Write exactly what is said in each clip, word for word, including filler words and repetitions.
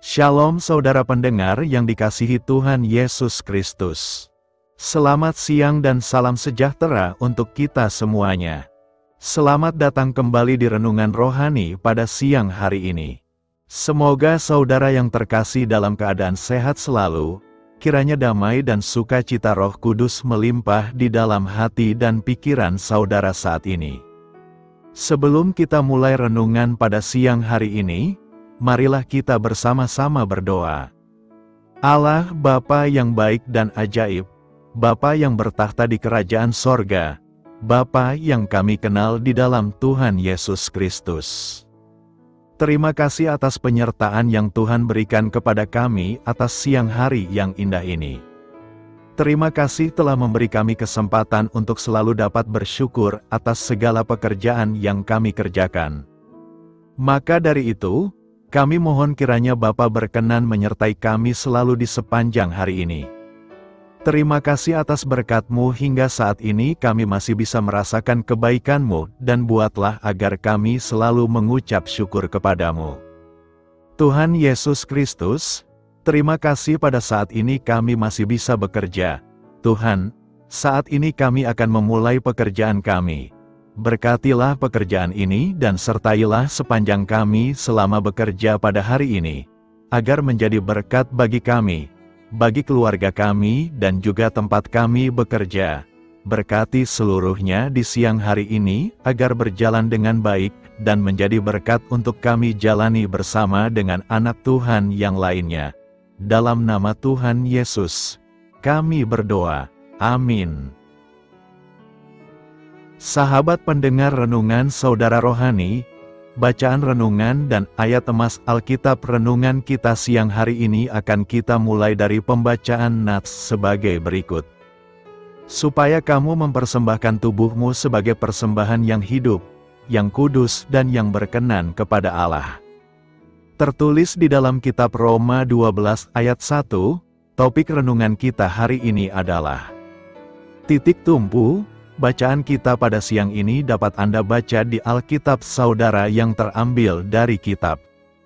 Shalom saudara pendengar yang dikasihi Tuhan Yesus Kristus. Selamat siang dan salam sejahtera untuk kita semuanya. Selamat datang kembali di Renungan Rohani pada siang hari ini. Semoga saudara yang terkasih dalam keadaan sehat selalu, kiranya damai dan sukacita Roh Kudus melimpah di dalam hati dan pikiran saudara saat ini. Sebelum kita mulai renungan pada siang hari ini, marilah kita bersama-sama berdoa. Allah Bapa yang baik dan ajaib, Bapa yang bertahta di kerajaan sorga, Bapa yang kami kenal di dalam Tuhan Yesus Kristus. Terima kasih atas penyertaan yang Tuhan berikan kepada kami atas siang hari yang indah ini. Terima kasih telah memberi kami kesempatan untuk selalu dapat bersyukur atas segala pekerjaan yang kami kerjakan. Maka dari itu, kami mohon kiranya Bapa berkenan menyertai kami selalu di sepanjang hari ini. Terima kasih atas berkat-Mu hingga saat ini kami masih bisa merasakan kebaikan-Mu dan buatlah agar kami selalu mengucap syukur kepadamu. Tuhan Yesus Kristus, terima kasih pada saat ini kami masih bisa bekerja. Tuhan, saat ini kami akan memulai pekerjaan kami. Berkatilah pekerjaan ini dan sertailah sepanjang kami selama bekerja pada hari ini, agar menjadi berkat bagi kami, bagi keluarga kami dan juga tempat kami bekerja. Berkati seluruhnya di siang hari ini, agar berjalan dengan baik dan menjadi berkat untuk kami jalani bersama dengan anak Tuhan yang lainnya. Dalam nama Tuhan Yesus, kami berdoa. Amin. Sahabat pendengar renungan saudara rohani, bacaan renungan dan ayat emas Alkitab renungan kita siang hari ini akan kita mulai dari pembacaan nats sebagai berikut. Supaya kamu mempersembahkan tubuhmu sebagai persembahan yang hidup, yang kudus dan yang berkenan kepada Allah. Tertulis di dalam kitab Roma dua belas ayat satu, topik renungan kita hari ini adalah titik tumpu. Bacaan kita pada siang ini dapat Anda baca di Alkitab saudara yang terambil dari kitab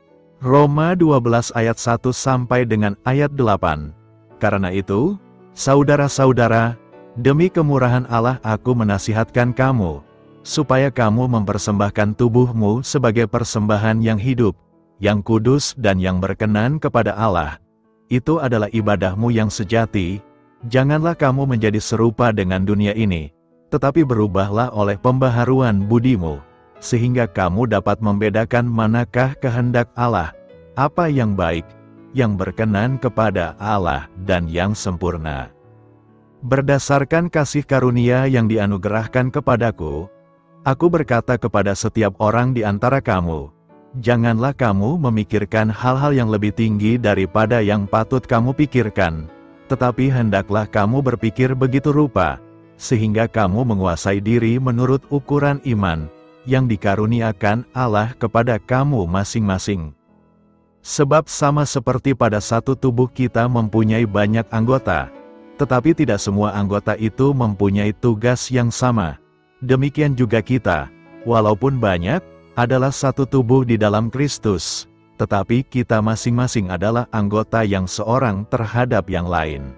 Roma dua belas ayat satu sampai dengan ayat delapan. Karena itu, saudara-saudara, demi kemurahan Allah aku menasihatkan kamu, supaya kamu mempersembahkan tubuhmu sebagai persembahan yang hidup, yang kudus dan yang berkenan kepada Allah. Itu adalah ibadahmu yang sejati. Janganlah kamu menjadi serupa dengan dunia ini, tetapi berubahlah oleh pembaharuan budimu, sehingga kamu dapat membedakan manakah kehendak Allah, apa yang baik, yang berkenan kepada Allah dan yang sempurna. Berdasarkan kasih karunia yang dianugerahkan kepadaku, aku berkata kepada setiap orang di antara kamu, janganlah kamu memikirkan hal-hal yang lebih tinggi daripada yang patut kamu pikirkan, tetapi hendaklah kamu berpikir begitu rupa, sehingga kamu menguasai diri menurut ukuran iman yang dikaruniakan Allah kepada kamu masing-masing. Sebab sama seperti pada satu tubuh kita mempunyai banyak anggota, tetapi tidak semua anggota itu mempunyai tugas yang sama. Demikian juga kita, walaupun banyak, adalah satu tubuh di dalam Kristus, tetapi kita masing-masing adalah anggota yang seorang terhadap yang lain.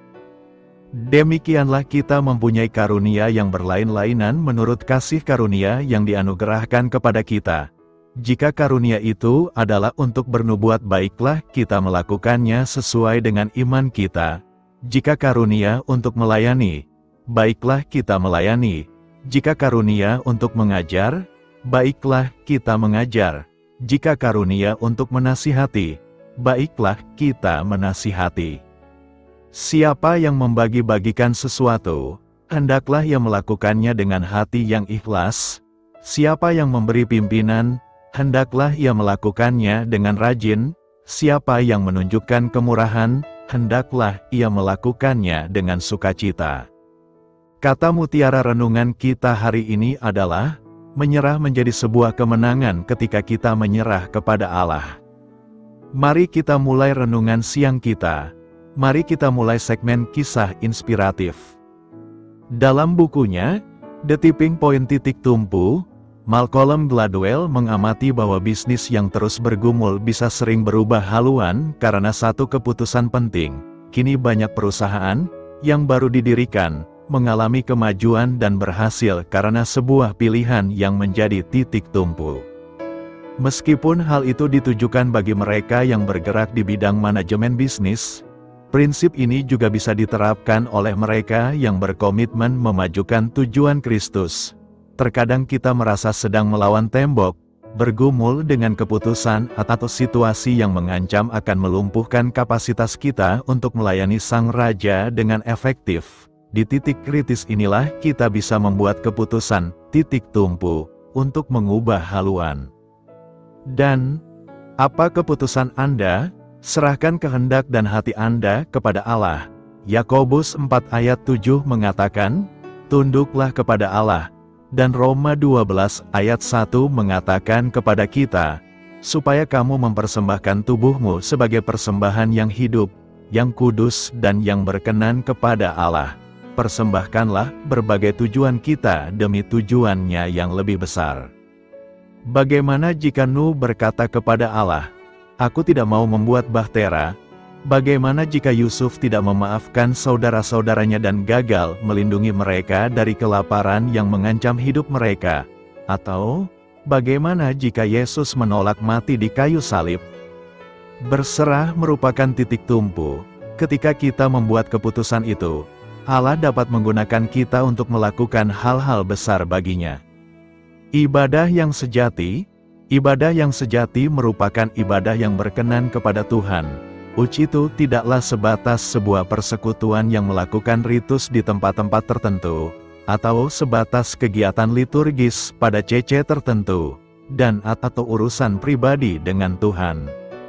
Demikianlah kita mempunyai karunia yang berlain-lainan menurut kasih karunia yang dianugerahkan kepada kita. Jika karunia itu adalah untuk bernubuat, baiklah kita melakukannya sesuai dengan iman kita. Jika karunia untuk melayani, baiklah kita melayani. Jika karunia untuk mengajar, baiklah kita mengajar. Jika karunia untuk menasihati, baiklah kita menasihati. Siapa yang membagi-bagikan sesuatu, hendaklah ia melakukannya dengan hati yang ikhlas. Siapa yang memberi pimpinan, hendaklah ia melakukannya dengan rajin. Siapa yang menunjukkan kemurahan, hendaklah ia melakukannya dengan sukacita. Kata mutiara renungan kita hari ini adalah, menyerah menjadi sebuah kemenangan ketika kita menyerah kepada Allah. Mari kita mulai renungan siang kita. Mari kita mulai segmen kisah inspiratif. Dalam bukunya, The Tipping Point Titik Tumpu, Malcolm Gladwell mengamati bahwa bisnis yang terus bergumul bisa sering berubah haluan karena satu keputusan penting. Kini banyak perusahaan yang baru didirikan mengalami kemajuan dan berhasil karena sebuah pilihan yang menjadi titik tumpu. Meskipun hal itu ditujukan bagi mereka yang bergerak di bidang manajemen bisnis, prinsip ini juga bisa diterapkan oleh mereka yang berkomitmen memajukan tujuan Kristus. Terkadang kita merasa sedang melawan tembok, bergumul dengan keputusan atau situasi yang mengancam akan melumpuhkan kapasitas kita untuk melayani Sang Raja dengan efektif. Di titik kritis inilah kita bisa membuat keputusan, titik tumpu, untuk mengubah haluan. Dan, apa keputusan Anda? Serahkan kehendak dan hati Anda kepada Allah. Yakobus empat ayat tujuh mengatakan, tunduklah kepada Allah. Dan Roma dua belas ayat satu mengatakan kepada kita, supaya kamu mempersembahkan tubuhmu sebagai persembahan yang hidup, yang kudus dan yang berkenan kepada Allah. Persembahkanlah berbagai tujuan kita demi tujuannya yang lebih besar. Bagaimana jika Nuh berkata kepada Allah, aku tidak mau membuat bahtera? Bagaimana jika Yusuf tidak memaafkan saudara-saudaranya dan gagal melindungi mereka dari kelaparan yang mengancam hidup mereka? Atau, bagaimana jika Yesus menolak mati di kayu salib? Berserah merupakan titik tumpu. Ketika kita membuat keputusan itu, Allah dapat menggunakan kita untuk melakukan hal-hal besar baginya. Ibadah yang sejati, ibadah yang sejati merupakan ibadah yang berkenan kepada Tuhan. Uji itu tidaklah sebatas sebuah persekutuan yang melakukan ritus di tempat-tempat tertentu, atau sebatas kegiatan liturgis pada C C tertentu, dan atau urusan pribadi dengan Tuhan.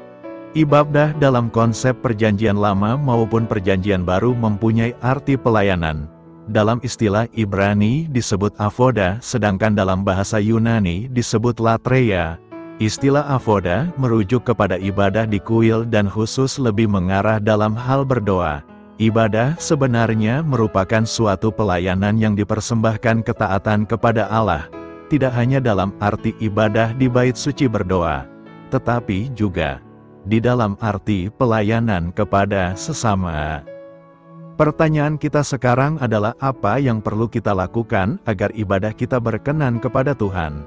Ibadah dalam konsep perjanjian lama maupun perjanjian baru mempunyai arti pelayanan. Dalam istilah Ibrani disebut avoda, sedangkan dalam bahasa Yunani disebut latreia. Istilah avoda merujuk kepada ibadah di kuil dan khusus lebih mengarah dalam hal berdoa. Ibadah sebenarnya merupakan suatu pelayanan yang dipersembahkan ketaatan kepada Allah, tidak hanya dalam arti ibadah di bait suci berdoa, tetapi juga di dalam arti pelayanan kepada sesama. Pertanyaan kita sekarang adalah apa yang perlu kita lakukan agar ibadah kita berkenan kepada Tuhan?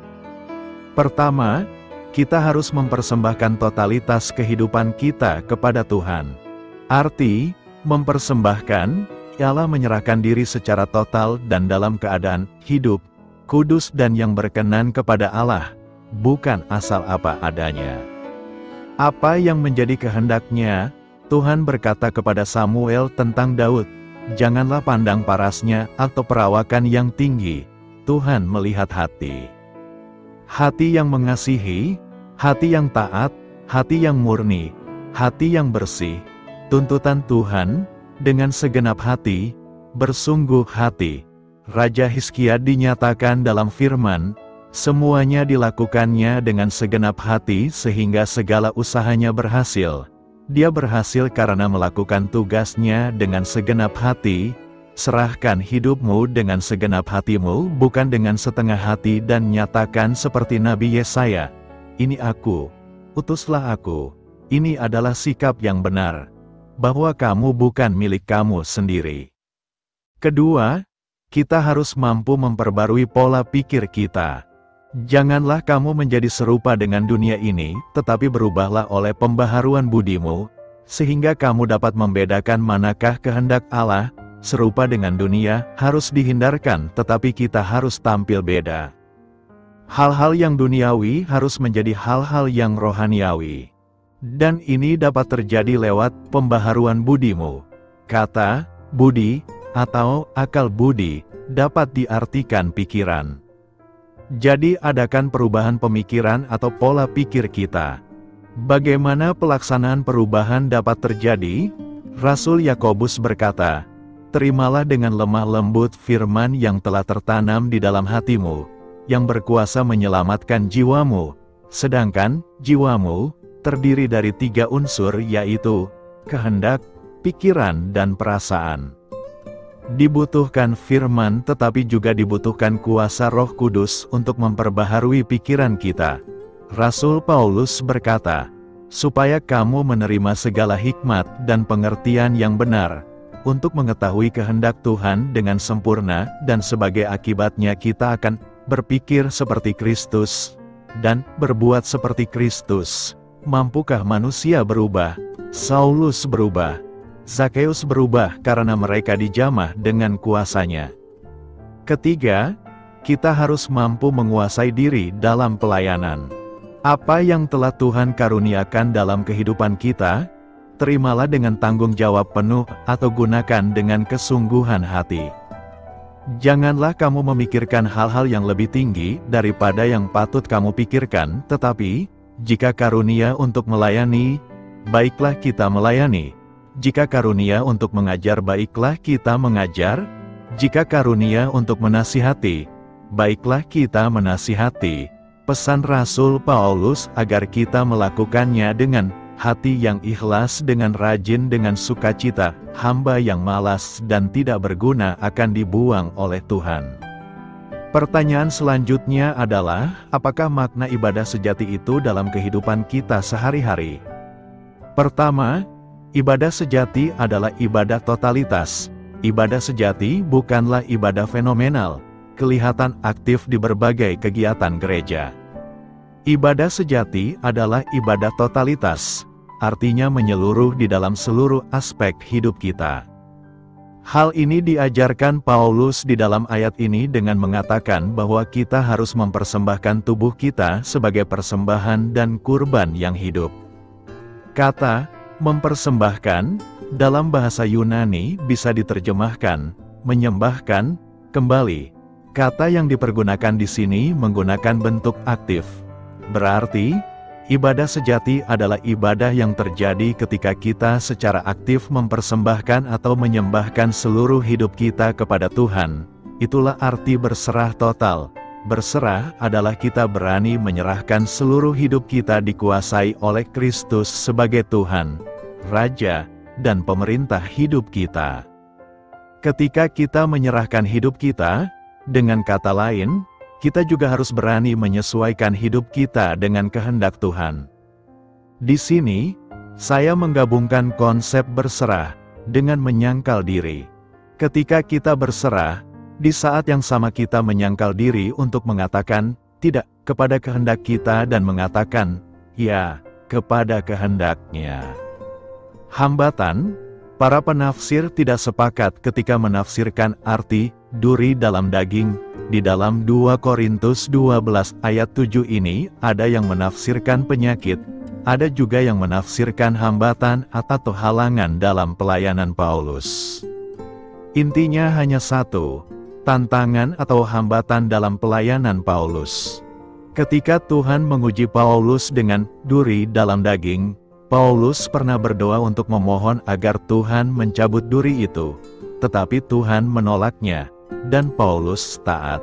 Pertama, kita harus mempersembahkan totalitas kehidupan kita kepada Tuhan. Arti, mempersembahkan, ialah menyerahkan diri secara total dan dalam keadaan hidup, kudus dan yang berkenan kepada Allah, bukan asal apa adanya. Apa yang menjadi kehendaknya? Tuhan berkata kepada Samuel tentang Daud, janganlah pandang parasnya atau perawakan yang tinggi, Tuhan melihat hati. Hati yang mengasihi, hati yang taat, hati yang murni, hati yang bersih, tuntutan Tuhan, dengan segenap hati, bersungguh hati. Raja Hizkia dinyatakan dalam firman, semuanya dilakukannya dengan segenap hati sehingga segala usahanya berhasil. Dia berhasil karena melakukan tugasnya dengan segenap hati. Serahkan hidupmu dengan segenap hatimu, bukan dengan setengah hati, dan nyatakan seperti Nabi Yesaya, ini aku, utuslah aku. Ini adalah sikap yang benar, bahwa kamu bukan milik kamu sendiri. Kedua, kita harus mampu memperbarui pola pikir kita. Janganlah kamu menjadi serupa dengan dunia ini, tetapi berubahlah oleh pembaharuan budimu, sehingga kamu dapat membedakan manakah kehendak Allah. Serupa dengan dunia, harus dihindarkan, tetapi kita harus tampil beda. Hal-hal yang duniawi harus menjadi hal-hal yang rohaniawi. Dan ini dapat terjadi lewat pembaharuan budimu. Kata, budi, atau akal budi, dapat diartikan pikiran. Jadi adakan perubahan pemikiran atau pola pikir kita. Bagaimana pelaksanaan perubahan dapat terjadi? Rasul Yakobus berkata, terimalah dengan lemah lembut firman yang telah tertanam di dalam hatimu, yang berkuasa menyelamatkan jiwamu. Sedangkan, jiwamu, terdiri dari tiga unsur yaitu, kehendak, pikiran dan perasaan. Dibutuhkan firman tetapi juga dibutuhkan kuasa Roh Kudus untuk memperbaharui pikiran kita. Rasul Paulus berkata, supaya kamu menerima segala hikmat dan pengertian yang benar, untuk mengetahui kehendak Tuhan dengan sempurna, dan sebagai akibatnya kita akan berpikir seperti Kristus, dan berbuat seperti Kristus. Mampukah manusia berubah? Saulus berubah. Zakeus berubah karena mereka dijamah dengan kuasanya. Ketiga, kita harus mampu menguasai diri dalam pelayanan. Apa yang telah Tuhan karuniakan dalam kehidupan kita, terimalah dengan tanggung jawab penuh atau gunakan dengan kesungguhan hati. Janganlah kamu memikirkan hal-hal yang lebih tinggi daripada yang patut kamu pikirkan, tetapi, jika karunia untuk melayani, baiklah kita melayani. Jika karunia untuk mengajar, baiklah kita mengajar. Jika karunia untuk menasihati, baiklah kita menasihati. Pesan Rasul Paulus agar kita melakukannya dengan hati yang ikhlas, dengan rajin, dengan sukacita. Hamba yang malas dan tidak berguna akan dibuang oleh Tuhan. Pertanyaan selanjutnya adalah, apakah makna ibadah sejati itu dalam kehidupan kita sehari-hari? Pertama, ibadah sejati adalah ibadah totalitas. Ibadah sejati bukanlah ibadah fenomenal, kelihatan aktif di berbagai kegiatan gereja. Ibadah sejati adalah ibadah totalitas, artinya menyeluruh di dalam seluruh aspek hidup kita. Hal ini diajarkan Paulus di dalam ayat ini dengan mengatakan bahwa kita harus mempersembahkan tubuh kita sebagai persembahan dan kurban yang hidup. Kata mempersembahkan dalam bahasa Yunani bisa diterjemahkan menyembahkan kembali. Kata yang dipergunakan di sini menggunakan bentuk aktif. Berarti, ibadah sejati adalah ibadah yang terjadi ketika kita secara aktif mempersembahkan atau menyembahkan seluruh hidup kita kepada Tuhan. Itulah arti berserah total. Berserah adalah kita berani menyerahkan seluruh hidup kita dikuasai oleh Kristus sebagai Tuhan, Raja, dan pemerintah hidup kita. Ketika kita menyerahkan hidup kita, dengan kata lain, kita juga harus berani menyesuaikan hidup kita dengan kehendak Tuhan. Di sini, saya menggabungkan konsep berserah dengan menyangkal diri. Ketika kita berserah, di saat yang sama kita menyangkal diri untuk mengatakan tidak kepada kehendak kita dan mengatakan ya kepada kehendaknya. Hambatan, para penafsir tidak sepakat ketika menafsirkan arti duri dalam daging. Di dalam dua Korintus dua belas ayat tujuh ini, ada yang menafsirkan penyakit, ada juga yang menafsirkan hambatan atau halangan dalam pelayanan Paulus. Intinya hanya satu, tantangan atau hambatan dalam pelayanan Paulus. Ketika Tuhan menguji Paulus dengan duri dalam daging, Paulus pernah berdoa untuk memohon agar Tuhan mencabut duri itu, tetapi Tuhan menolaknya, dan Paulus taat.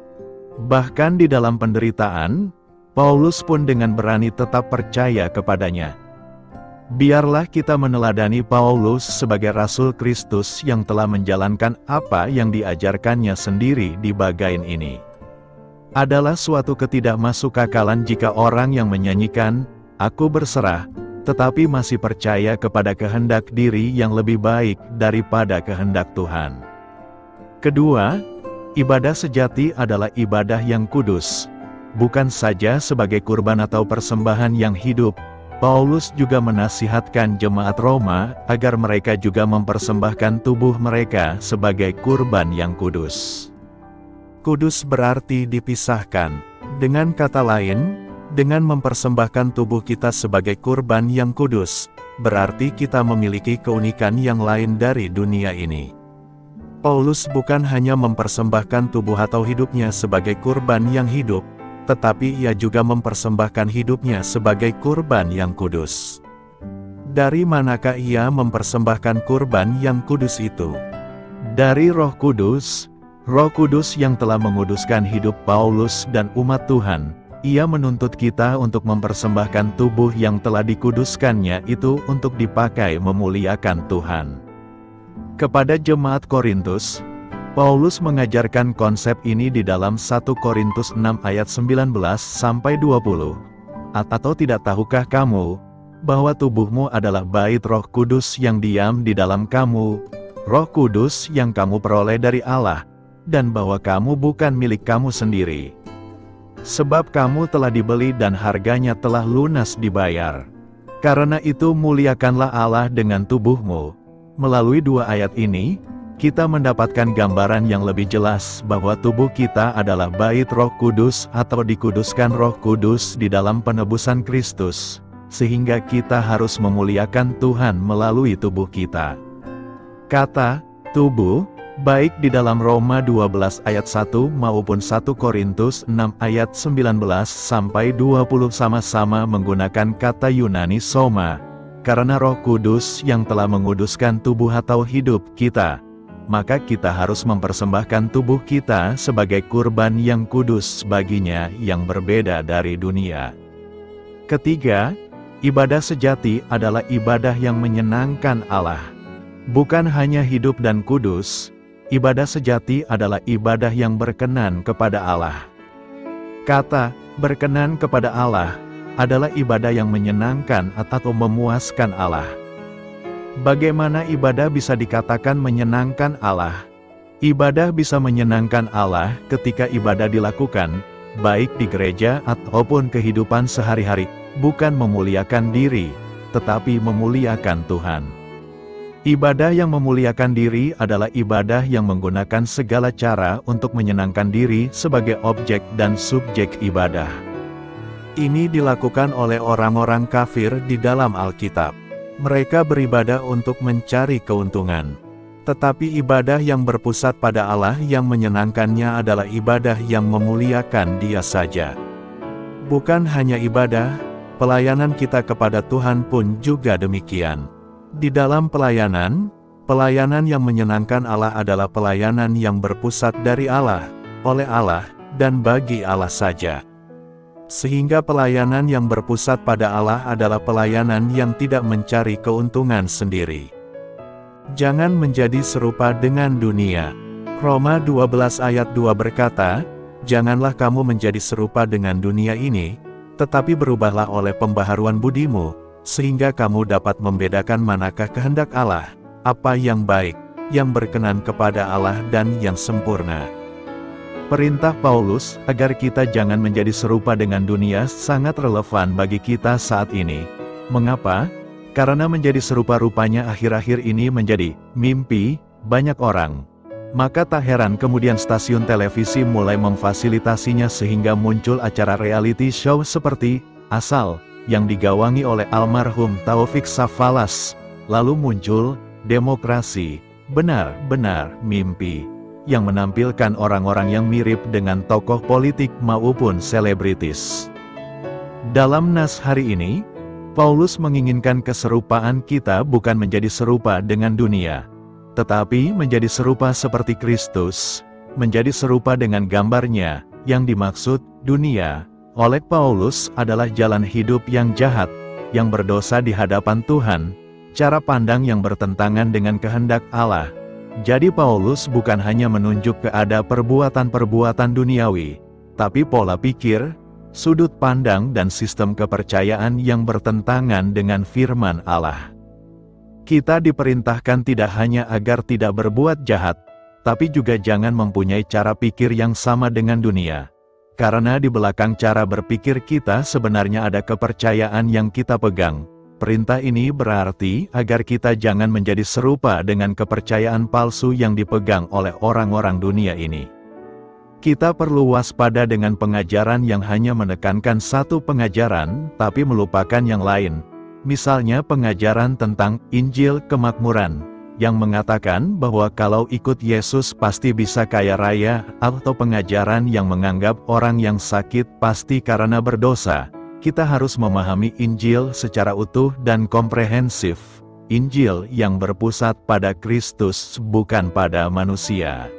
Bahkan di dalam penderitaan, Paulus pun dengan berani tetap percaya kepadanya. Biarlah kita meneladani Paulus sebagai Rasul Kristus yang telah menjalankan apa yang diajarkannya sendiri di bagian ini. Adalah suatu ketidakmasukakalan jika orang yang menyanyikan, "Aku berserah," tetapi masih percaya kepada kehendak diri yang lebih baik daripada kehendak Tuhan. Kedua, ibadah sejati adalah ibadah yang kudus. Bukan saja sebagai kurban atau persembahan yang hidup, Paulus juga menasihatkan jemaat Roma agar mereka juga mempersembahkan tubuh mereka sebagai kurban yang kudus. Kudus berarti dipisahkan. Dengan kata lain, dengan mempersembahkan tubuh kita sebagai kurban yang kudus, berarti kita memiliki keunikan yang lain dari dunia ini. Paulus bukan hanya mempersembahkan tubuh atau hidupnya sebagai kurban yang hidup, tetapi ia juga mempersembahkan hidupnya sebagai kurban yang kudus. Dari manakah ia mempersembahkan kurban yang kudus itu? Dari Roh Kudus. Roh Kudus yang telah menguduskan hidup Paulus dan umat Tuhan. Ia menuntut kita untuk mempersembahkan tubuh yang telah dikuduskannya itu untuk dipakai memuliakan Tuhan. Kepada jemaat Korintus, Paulus mengajarkan konsep ini di dalam satu Korintus enam ayat sembilan belas sampai dua puluh. Atau tidak tahukah kamu, bahwa tubuhmu adalah bait Roh Kudus yang diam di dalam kamu, Roh Kudus yang kamu peroleh dari Allah, dan bahwa kamu bukan milik kamu sendiri. Sebab kamu telah dibeli dan harganya telah lunas dibayar. Karena itu muliakanlah Allah dengan tubuhmu. Melalui dua ayat ini, kita mendapatkan gambaran yang lebih jelas bahwa tubuh kita adalah bait Roh Kudus atau dikuduskan Roh Kudus di dalam penebusan Kristus, sehingga kita harus memuliakan Tuhan melalui tubuh kita. Kata tubuh baik di dalam Roma dua belas ayat satu maupun satu Korintus enam ayat sembilan belas sampai dua puluh sama-sama menggunakan kata Yunani soma, karena Roh Kudus yang telah menguduskan tubuh atau hidup kita, maka kita harus mempersembahkan tubuh kita sebagai kurban yang kudus baginya yang berbeda dari dunia. Ketiga, ibadah sejati adalah ibadah yang menyenangkan Allah. Bukan hanya hidup dan kudus, ibadah sejati adalah ibadah yang berkenan kepada Allah. Kata berkenan kepada Allah adalah ibadah yang menyenangkan atau memuaskan Allah. Bagaimana ibadah bisa dikatakan menyenangkan Allah? Ibadah bisa menyenangkan Allah ketika ibadah dilakukan, baik di gereja ataupun kehidupan sehari-hari, bukan memuliakan diri, tetapi memuliakan Tuhan. Ibadah yang memuliakan diri adalah ibadah yang menggunakan segala cara untuk menyenangkan diri sebagai objek dan subjek ibadah. Ini dilakukan oleh orang-orang kafir di dalam Alkitab. Mereka beribadah untuk mencari keuntungan. Tetapi ibadah yang berpusat pada Allah yang menyenangkannya adalah ibadah yang memuliakan Dia saja. Bukan hanya ibadah, pelayanan kita kepada Tuhan pun juga demikian. Di dalam pelayanan, pelayanan yang menyenangkan Allah adalah pelayanan yang berpusat dari Allah, oleh Allah, dan bagi Allah saja. Sehingga pelayanan yang berpusat pada Allah adalah pelayanan yang tidak mencari keuntungan sendiri. Jangan menjadi serupa dengan dunia. Roma dua belas ayat dua berkata, "Janganlah kamu menjadi serupa dengan dunia ini, tetapi berubahlah oleh pembaharuan budimu, sehingga kamu dapat membedakan manakah kehendak Allah, apa yang baik, yang berkenan kepada Allah dan yang sempurna." Perintah Paulus agar kita jangan menjadi serupa dengan dunia sangat relevan bagi kita saat ini. Mengapa? Karena menjadi serupa rupanya akhir-akhir ini menjadi mimpi banyak orang. Maka tak heran kemudian stasiun televisi mulai memfasilitasinya sehingga muncul acara reality show seperti Asal, yang digawangi oleh almarhum Taufik Safalas. Lalu muncul Demokrasi, benar-benar mimpi, yang menampilkan orang-orang yang mirip dengan tokoh politik maupun selebritis. Dalam nas hari ini, Paulus menginginkan keserupaan kita bukan menjadi serupa dengan dunia, tetapi menjadi serupa seperti Kristus, menjadi serupa dengan gambarnya. Yang dimaksud dunia oleh Paulus adalah jalan hidup yang jahat, yang berdosa di hadapan Tuhan, cara pandang yang bertentangan dengan kehendak Allah. Jadi Paulus bukan hanya menunjuk ke ada perbuatan-perbuatan duniawi, tapi pola pikir, sudut pandang dan sistem kepercayaan yang bertentangan dengan firman Allah. Kita diperintahkan tidak hanya agar tidak berbuat jahat, tapi juga jangan mempunyai cara pikir yang sama dengan dunia. Karena di belakang cara berpikir kita sebenarnya ada kepercayaan yang kita pegang. Perintah ini berarti agar kita jangan menjadi serupa dengan kepercayaan palsu yang dipegang oleh orang-orang dunia ini. Kita perlu waspada dengan pengajaran yang hanya menekankan satu pengajaran, tapi melupakan yang lain. Misalnya pengajaran tentang Injil Kemakmuran, yang mengatakan bahwa kalau ikut Yesus pasti bisa kaya raya, atau pengajaran yang menganggap orang yang sakit pasti karena berdosa. Kita harus memahami Injil secara utuh dan komprehensif. Injil yang berpusat pada Kristus bukan pada manusia.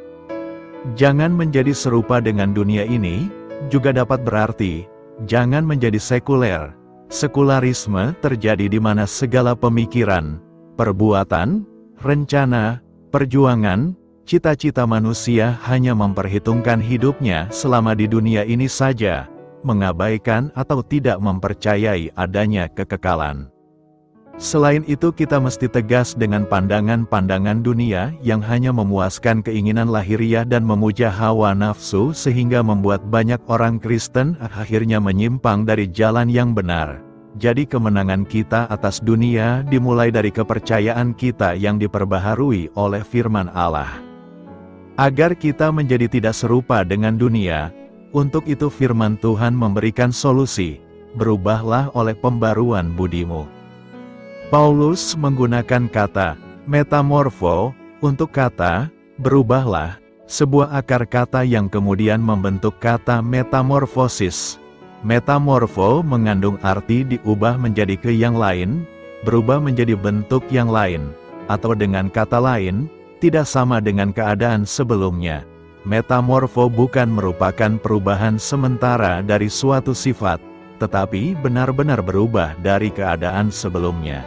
Jangan menjadi serupa dengan dunia ini, juga dapat berarti, jangan menjadi sekuler. Sekularisme terjadi di mana segala pemikiran, perbuatan, rencana, Perjuangan, cita-cita manusia hanya memperhitungkan hidupnya selama di dunia ini saja, mengabaikan atau tidak mempercayai adanya kekekalan. Selain itu kita mesti tegas dengan pandangan-pandangan dunia yang hanya memuaskan keinginan lahiriah dan memuja hawa nafsu sehingga membuat banyak orang Kristen akhirnya menyimpang dari jalan yang benar. Jadi kemenangan kita atas dunia dimulai dari kepercayaan kita yang diperbaharui oleh firman Allah. Agar kita menjadi tidak serupa dengan dunia, untuk itu firman Tuhan memberikan solusi, berubahlah oleh pembaruan budimu. Paulus menggunakan kata metamorfo untuk kata berubahlah, sebuah akar kata yang kemudian membentuk kata metamorfosis. Metamorfo mengandung arti diubah menjadi ke yang lain, berubah menjadi bentuk yang lain, atau dengan kata lain, tidak sama dengan keadaan sebelumnya. Metamorfo bukan merupakan perubahan sementara dari suatu sifat, tetapi benar-benar berubah dari keadaan sebelumnya.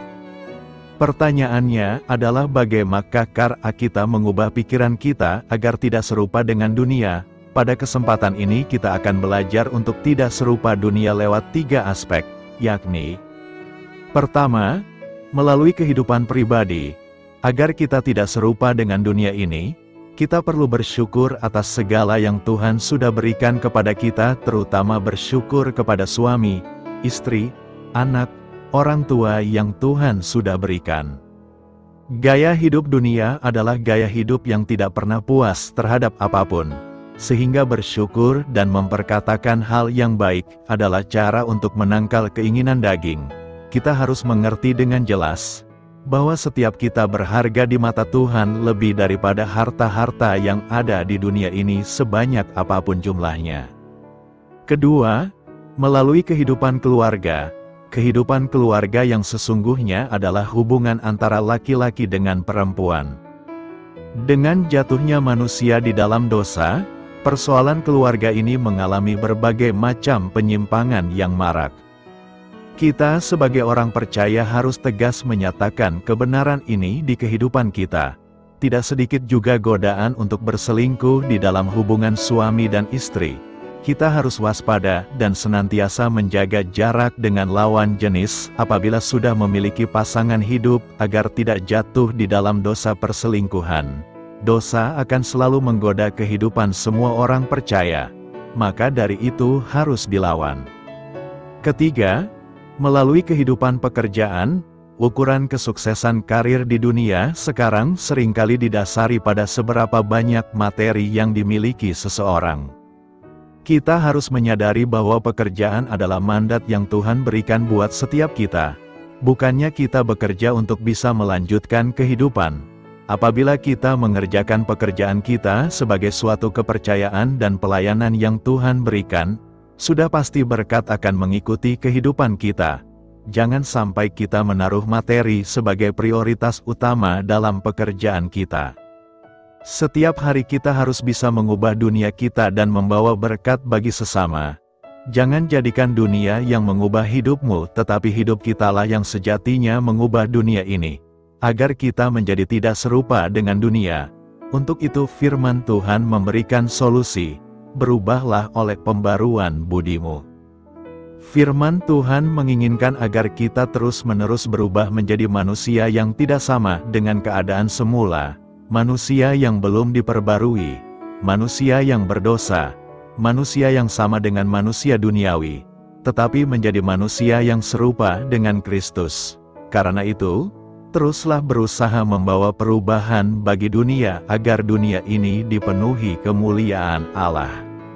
Pertanyaannya adalah bagaimanakah kita mengubah pikiran kita agar tidak serupa dengan dunia? Pada kesempatan ini kita akan belajar untuk tidak serupa dunia lewat tiga aspek, yakni: pertama, melalui kehidupan pribadi. Agar kita tidak serupa dengan dunia ini, kita perlu bersyukur atas segala yang Tuhan sudah berikan kepada kita, terutama bersyukur kepada suami, istri, anak, orang tua yang Tuhan sudah berikan. Gaya hidup dunia adalah gaya hidup yang tidak pernah puas terhadap apapun, sehingga bersyukur dan memperkatakan hal yang baik adalah cara untuk menangkal keinginan daging. Kita harus mengerti dengan jelas bahwa setiap kita berharga di mata Tuhan lebih daripada harta-harta yang ada di dunia ini sebanyak apapun jumlahnya. Kedua, melalui kehidupan keluarga. Kehidupan keluarga yang sesungguhnya adalah hubungan antara laki-laki dengan perempuan. Dengan jatuhnya manusia di dalam dosa, persoalan keluarga ini mengalami berbagai macam penyimpangan yang marak. Kita sebagai orang percaya harus tegas menyatakan kebenaran ini di kehidupan kita. Tidak sedikit juga godaan untuk berselingkuh di dalam hubungan suami dan istri. Kita harus waspada dan senantiasa menjaga jarak dengan lawan jenis apabila sudah memiliki pasangan hidup agar tidak jatuh di dalam dosa perselingkuhan. Dosa akan selalu menggoda kehidupan semua orang percaya, maka dari itu harus dilawan. Ketiga, melalui kehidupan pekerjaan, ukuran kesuksesan karir di dunia sekarang seringkali didasari pada seberapa banyak materi yang dimiliki seseorang. Kita harus menyadari bahwa pekerjaan adalah mandat yang Tuhan berikan buat setiap kita. Bukannya kita bekerja untuk bisa melanjutkan kehidupan. Apabila kita mengerjakan pekerjaan kita sebagai suatu kepercayaan dan pelayanan yang Tuhan berikan, sudah pasti berkat akan mengikuti kehidupan kita. Jangan sampai kita menaruh materi sebagai prioritas utama dalam pekerjaan kita. Setiap hari kita harus bisa mengubah dunia kita dan membawa berkat bagi sesama. Jangan jadikan dunia yang mengubah hidupmu, tetapi hidup kitalah yang sejatinya mengubah dunia ini, agar kita menjadi tidak serupa dengan dunia. Untuk itu firman Tuhan memberikan solusi, berubahlah oleh pembaruan budimu. Firman Tuhan menginginkan agar kita terus-menerus berubah menjadi manusia yang tidak sama dengan keadaan semula. Manusia yang belum diperbarui, manusia yang berdosa, manusia yang sama dengan manusia duniawi, tetapi menjadi manusia yang serupa dengan Kristus. Karena itu, teruslah berusaha membawa perubahan bagi dunia agar dunia ini dipenuhi kemuliaan Allah.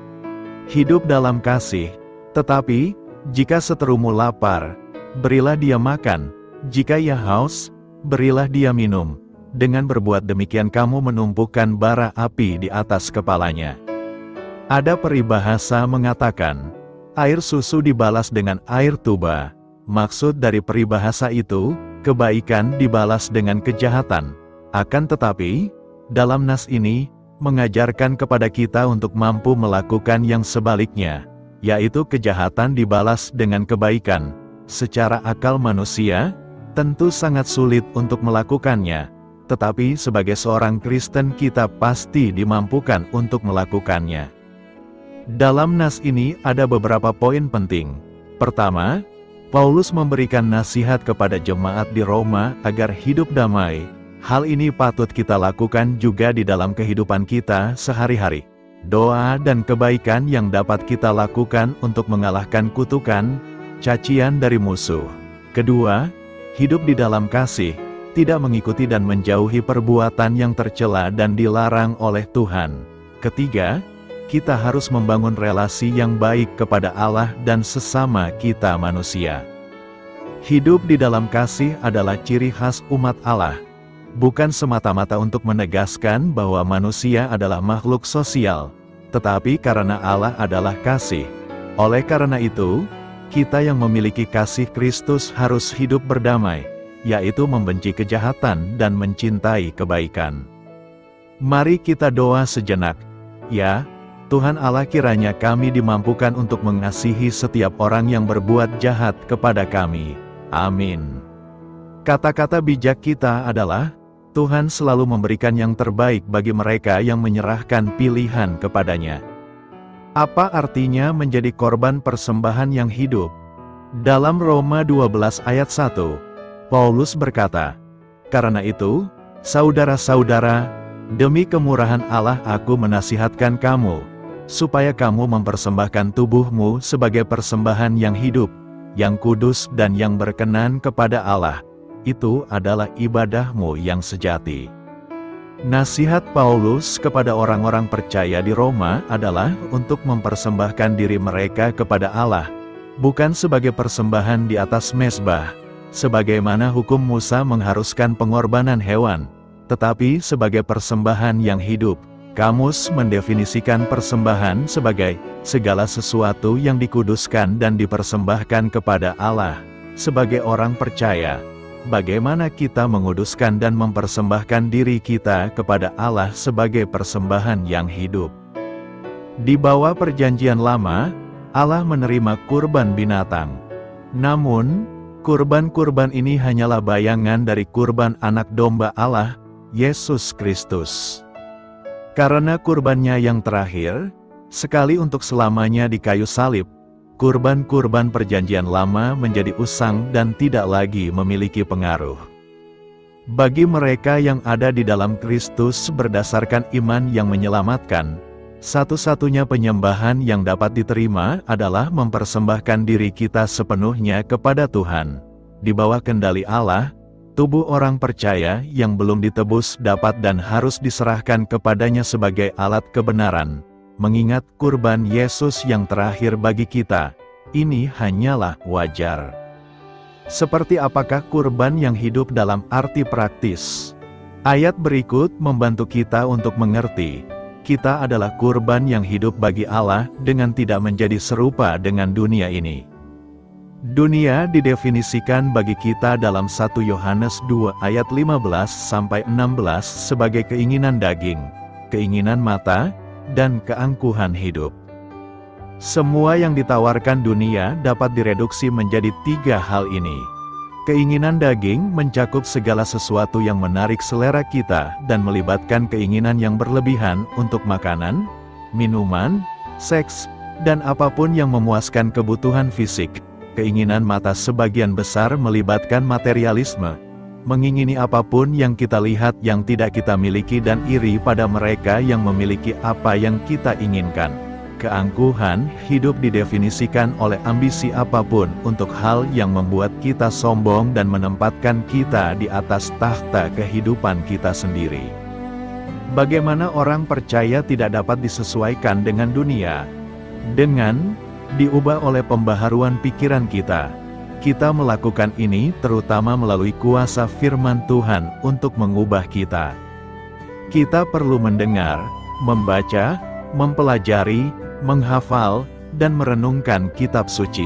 Hidup dalam kasih, tetapi, jika seterumu lapar, berilah dia makan, jika ia haus, berilah dia minum. Dengan berbuat demikian kamu menumpukan bara api di atas kepalanya. Ada peribahasa mengatakan, air susu dibalas dengan air tuba. Maksud dari peribahasa itu, kebaikan dibalas dengan kejahatan. Akan tetapi, dalam nas ini, mengajarkan kepada kita untuk mampu melakukan yang sebaliknya, yaitu kejahatan dibalas dengan kebaikan. Secara akal manusia, tentu sangat sulit untuk melakukannya. tetapi sebagai seorang Kristen kita pasti dimampukan untuk melakukannya. Dalam nas ini ada beberapa poin penting. Pertama, Paulus memberikan nasihat kepada jemaat di Roma agar hidup damai. Hal ini patut kita lakukan juga di dalam kehidupan kita sehari-hari. Doa dan kebaikan yang dapat kita lakukan untuk mengalahkan kutukan, cacian dari musuh. Kedua, hidup di dalam kasih, tidak mengikuti dan menjauhi perbuatan yang tercela dan dilarang oleh Tuhan. Ketiga, kita harus membangun relasi yang baik kepada Allah dan sesama kita manusia. Hidup di dalam kasih adalah ciri khas umat Allah. Bukan semata-mata untuk menegaskan bahwa manusia adalah makhluk sosial, tetapi karena Allah adalah kasih. Oleh karena itu, kita yang memiliki kasih Kristus harus hidup berdamai, yaitu membenci kejahatan dan mencintai kebaikan. Mari kita doa sejenak. Ya, Tuhan Allah, kiranya kami dimampukan untuk mengasihi setiap orang yang berbuat jahat kepada kami. Amin. Kata-kata bijak kita adalah, Tuhan selalu memberikan yang terbaik bagi mereka yang menyerahkan pilihan kepadanya. Apa artinya menjadi korban persembahan yang hidup? Dalam Roma dua belas ayat satu, Paulus berkata, "Karena itu, saudara-saudara, demi kemurahan Allah aku menasihatkan kamu, supaya kamu mempersembahkan tubuhmu sebagai persembahan yang hidup, yang kudus dan yang berkenan kepada Allah. Itu adalah ibadahmu yang sejati." Nasihat Paulus kepada orang-orang percaya di Roma adalah untuk mempersembahkan diri mereka kepada Allah, bukan sebagai persembahan di atas mezbah, sebagaimana hukum Musa mengharuskan pengorbanan hewan, tetapi sebagai persembahan yang hidup. Kamus mendefinisikan persembahan sebagai segala sesuatu yang dikuduskan dan dipersembahkan kepada Allah. Sebagai orang percaya, bagaimana kita menguduskan dan mempersembahkan diri kita kepada Allah sebagai persembahan yang hidup? Di bawah Perjanjian Lama, Allah menerima kurban binatang. Namun, kurban-kurban ini hanyalah bayangan dari kurban anak domba Allah, Yesus Kristus. Karena kurbannya yang terakhir, sekali untuk selamanya di kayu salib, kurban-kurban Perjanjian Lama menjadi usang dan tidak lagi memiliki pengaruh. Bagi mereka yang ada di dalam Kristus berdasarkan iman yang menyelamatkan, satu-satunya penyembahan yang dapat diterima adalah mempersembahkan diri kita sepenuhnya kepada Tuhan. Di bawah kendali Allah, tubuh orang percaya yang belum ditebus dapat dan harus diserahkan kepadanya sebagai alat kebenaran. Mengingat kurban Yesus yang terakhir bagi kita, ini hanyalah wajar. Seperti apakah kurban yang hidup dalam arti praktis? Ayat berikut membantu kita untuk mengerti, kita adalah kurban yang hidup bagi Allah dengan tidak menjadi serupa dengan dunia ini. Dunia didefinisikan bagi kita dalam satu Yohanes dua ayat lima belas sampai enam belas sebagai keinginan daging, keinginan mata, dan keangkuhan hidup. Semua yang ditawarkan dunia dapat direduksi menjadi tiga hal ini. Keinginan daging mencakup segala sesuatu yang menarik selera kita dan melibatkan keinginan yang berlebihan untuk makanan, minuman, seks, dan apapun yang memuaskan kebutuhan fisik. Keinginan mata sebagian besar melibatkan materialisme, mengingini apapun yang kita lihat yang tidak kita miliki dan iri pada mereka yang memiliki apa yang kita inginkan. Keangkuhan hidup didefinisikan oleh ambisi apapun untuk hal yang membuat kita sombong dan menempatkan kita di atas tahta kehidupan kita sendiri. Bagaimana orang percaya tidak dapat disesuaikan dengan dunia? Dengan diubah oleh pembaharuan pikiran kita. Kita melakukan ini terutama melalui kuasa firman Tuhan untuk mengubah kita. Kita perlu mendengar, membaca, mempelajari, menghafal, dan merenungkan kitab suci.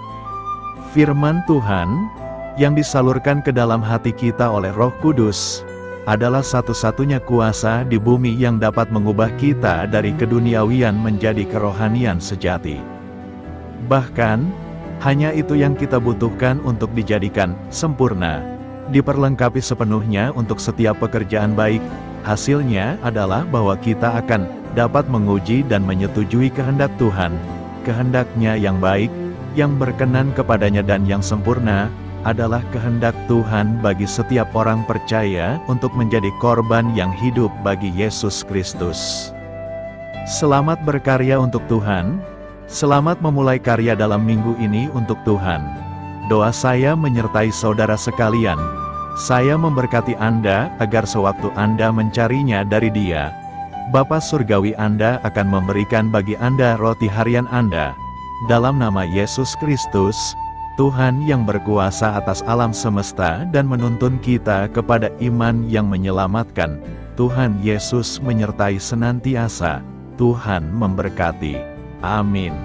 Firman Tuhan, yang disalurkan ke dalam hati kita oleh Roh Kudus, adalah satu-satunya kuasa di bumi yang dapat mengubah kita dari keduniawian menjadi kerohanian sejati. Bahkan, hanya itu yang kita butuhkan untuk dijadikan sempurna. diperlengkapi sepenuhnya untuk setiap pekerjaan baik. Hasilnya adalah bahwa kita akan dapat menguji dan menyetujui kehendak Tuhan. Kehendaknya yang baik, yang berkenan kepadanya dan yang sempurna, adalah kehendak Tuhan bagi setiap orang percaya untuk menjadi korban yang hidup bagi Yesus Kristus. Selamat berkarya untuk Tuhan. Selamat memulai karya dalam minggu ini untuk Tuhan. Doa saya menyertai saudara sekalian. Saya memberkati Anda agar sewaktu Anda mencarinya dari Dia, Bapa Surgawi Anda akan memberikan bagi Anda roti harian Anda. Dalam nama Yesus Kristus, Tuhan yang berkuasa atas alam semesta dan menuntun kita kepada iman yang menyelamatkan, Tuhan Yesus menyertai senantiasa. Tuhan memberkati. Amin.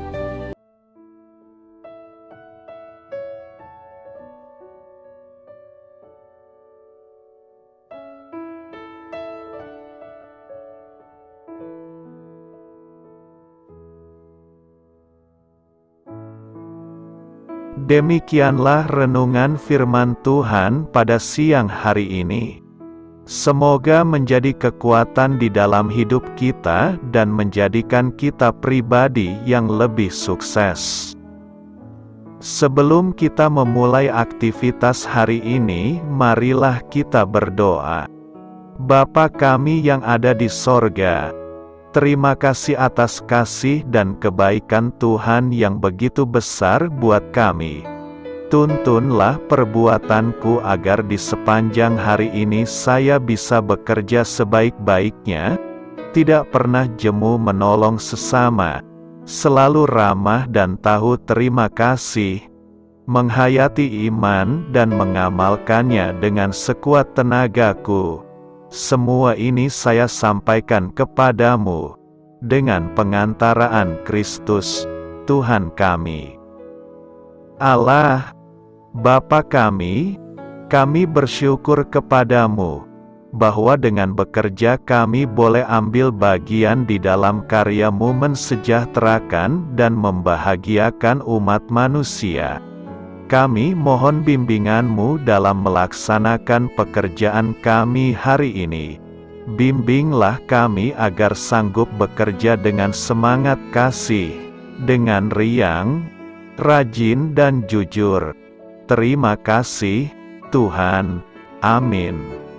Demikianlah renungan firman Tuhan pada siang hari ini. Semoga menjadi kekuatan di dalam hidup kita dan menjadikan kita pribadi yang lebih sukses. Sebelum kita memulai aktivitas hari ini, marilah kita berdoa. Bapa kami yang ada di sorga, terima kasih atas kasih dan kebaikan Tuhan yang begitu besar buat kami. Tuntunlah perbuatanku agar di sepanjang hari ini saya bisa bekerja sebaik-baiknya, tidak pernah jemu menolong sesama, selalu ramah dan tahu terima kasih, menghayati iman dan mengamalkannya dengan sekuat tenagaku. Semua ini saya sampaikan kepadamu, dengan pengantaraan Kristus, Tuhan kami. Allah, Bapa kami, kami bersyukur kepadamu, bahwa dengan bekerja kami boleh ambil bagian di dalam karya-Mu mensejahterakan dan membahagiakan umat manusia. Kami mohon bimbingan-Mu dalam melaksanakan pekerjaan kami hari ini. Bimbinglah kami agar sanggup bekerja dengan semangat kasih, dengan riang, rajin dan jujur. Terima kasih, Tuhan. Amin.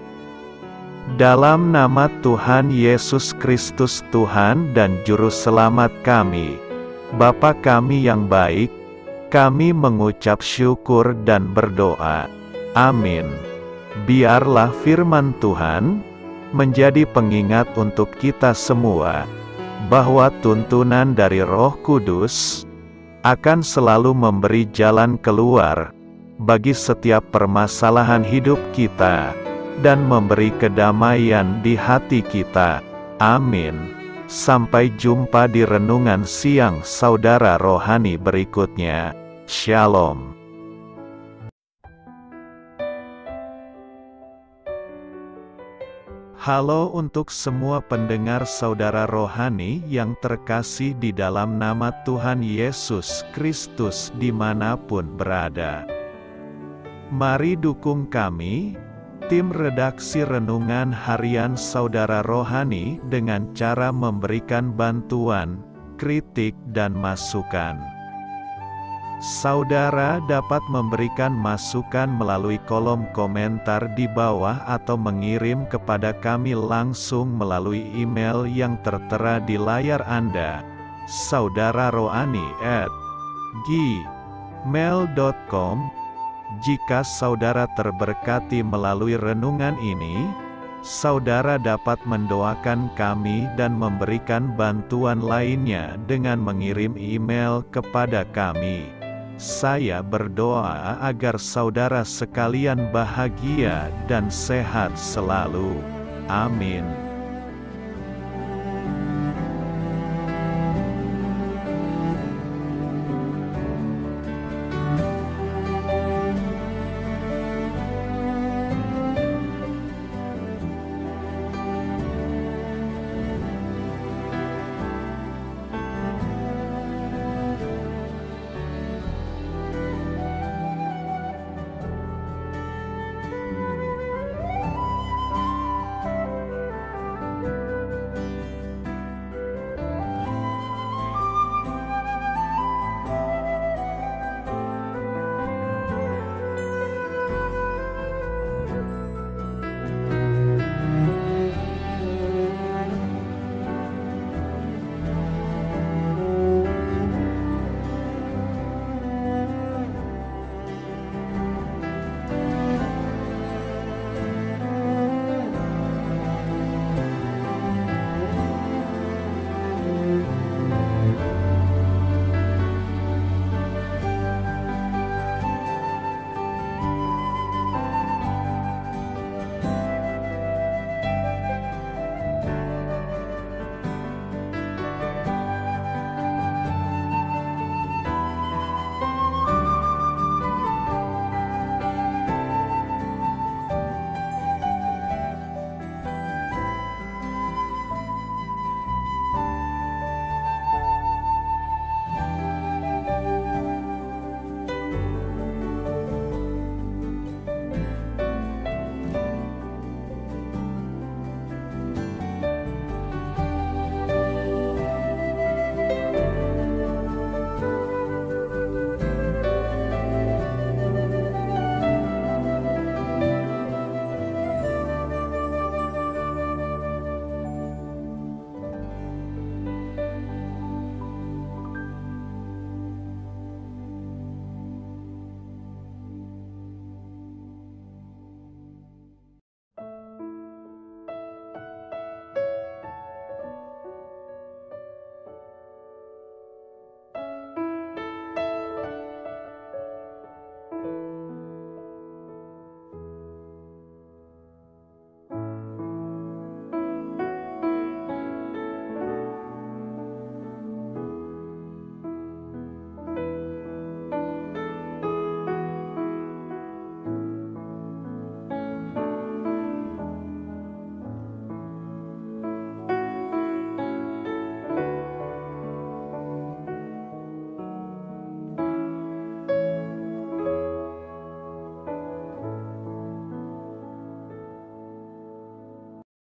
Dalam nama Tuhan Yesus Kristus Tuhan dan Juru Selamat kami, Bapa kami yang baik, kami mengucap syukur dan berdoa. Amin. Biarlah firman Tuhan menjadi pengingat untuk kita semua, bahwa tuntunan dari Roh Kudus akan selalu memberi jalan keluar bagi setiap permasalahan hidup kita, dan memberi kedamaian di hati kita. Amin. Sampai jumpa di renungan siang saudara rohani berikutnya. Shalom. Halo untuk semua pendengar saudara rohani yang terkasih di dalam nama Tuhan Yesus Kristus dimanapun berada. Mari dukung kami, tim redaksi Renungan Harian Saudara Rohani dengan cara memberikan bantuan, kritik dan masukan. Saudara dapat memberikan masukan melalui kolom komentar di bawah atau mengirim kepada kami langsung melalui email yang tertera di layar Anda, saudararohani at gmail dot com. Jika saudara terberkati melalui renungan ini, saudara dapat mendoakan kami dan memberikan bantuan lainnya dengan mengirim email kepada kami. Saya berdoa agar saudara sekalian bahagia dan sehat selalu. Amin.